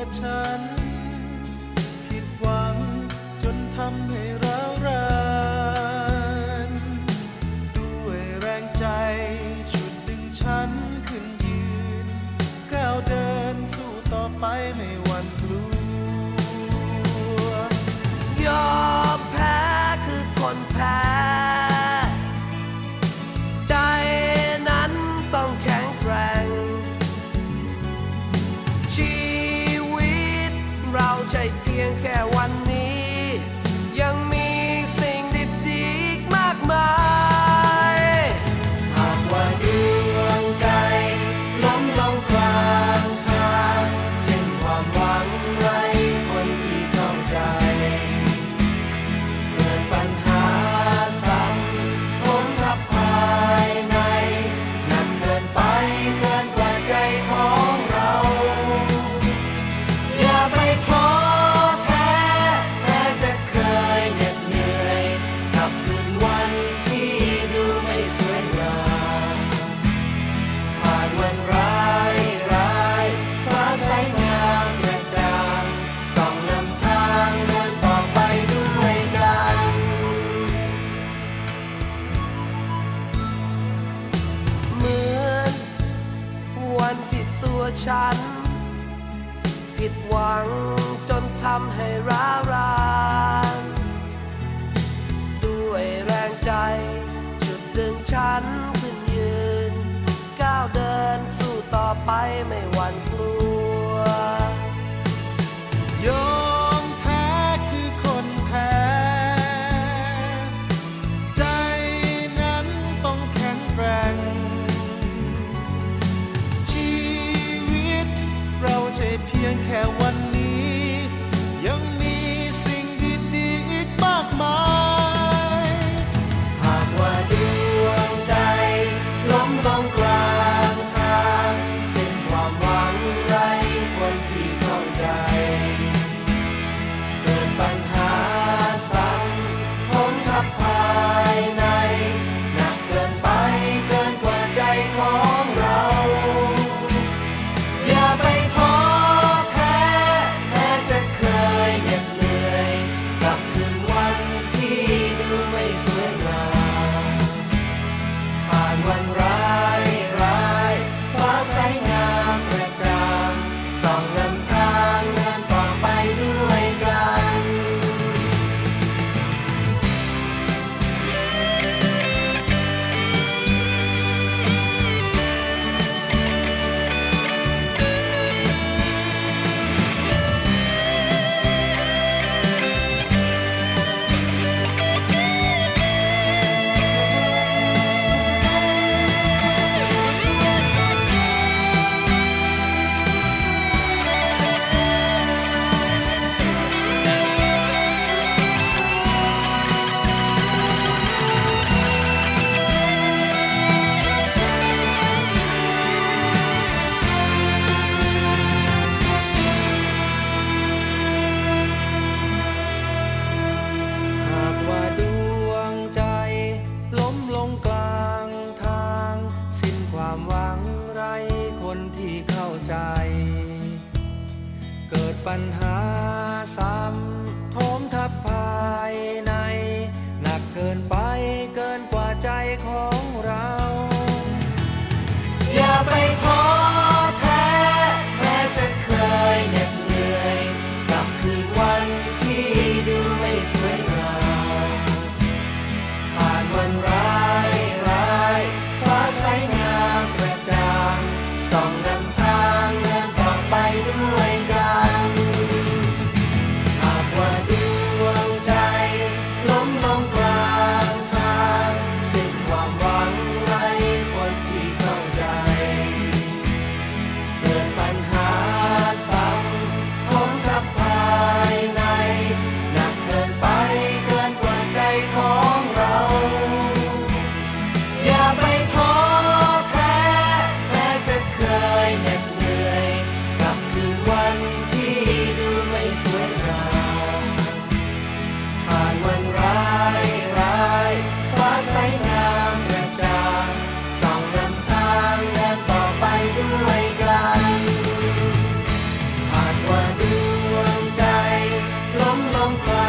ฉันผิดหวังจนทำให้ร้าวรานด้วยแรงใจฉุดดึงฉันขึ้นยืนก้าวเดินสู้ต่อไปไม่หวั่นกลัวยอมแพ้คือคนแพ้ใจนั้นต้องแข็งแกร่งชีวิตเราใช่เพียงแค่วันนี้ยังมีสิ่งดีๆอีกมากมายหากว่าดวงใจล้มลงกลางทางเส้นความหวังไร้คนที่เข้าใจเกิดปัญหาซ้ำผมทับภายในหนักเกินไปเกินกว่าใจของเราอย่าไปท้อแท้แม้จะเคยเหน็ดเหนื่อยกับคืนวันที่ดูไม่สวยงามผ่านวันร้ายฟ้าใสงามกระจ่างส่องนำทางเดินต่อไปด้วยกันเหมือนวันที่ตัวฉันผิดหวังจนทำให้ร้าวรานด้วยแรงใจจุดดึงฉันขึ้นยืนก้าวเดินสู้ต่อไปไม่หวั่นกลัวยอมแพ้คือคนแพ้ใจนั้นต้องแข็งแกร่งชีวิตเราใช่เพียงแค่วันนี้ยังมีสิ่งดีๆอีกมากมายหากว่าดวงใจล้มลงกลางทางเส้นความหวังไร้คนที่เข้าใจเกิดปัญหาซ้ำผมทับภายในหนักเกินไปเกินกว่าใจของเราอย่าไปท้อแท้แม้จะเคยเหน็ดเหนื่อยกับคืนวันที่ดูไม่สวยงามผ่านวันร้ายฟ้าใสงามกระจ่างส่องนำทางเดินต่อไปด้วยกัน ปัญหาซ้ำโถมทับภายในหนักเกินไปเกินกว่าใจของเราอย่าไปท้อแท้แม้จะเคยเหน็ดเหนื่อยกับคืนวันที่ดูไม่สวยงามผ่านวันร้ายฟ้าใสงามกระจ่างส่องนำทางเดินต่อไปด้วยกันหากว่าดวงใจล้มลงกลางทางสิ้นความหวังไร้คนที่เข้าใจเกิดปัญหาซ้ำผมทับภายในหนักเกินไปองไกล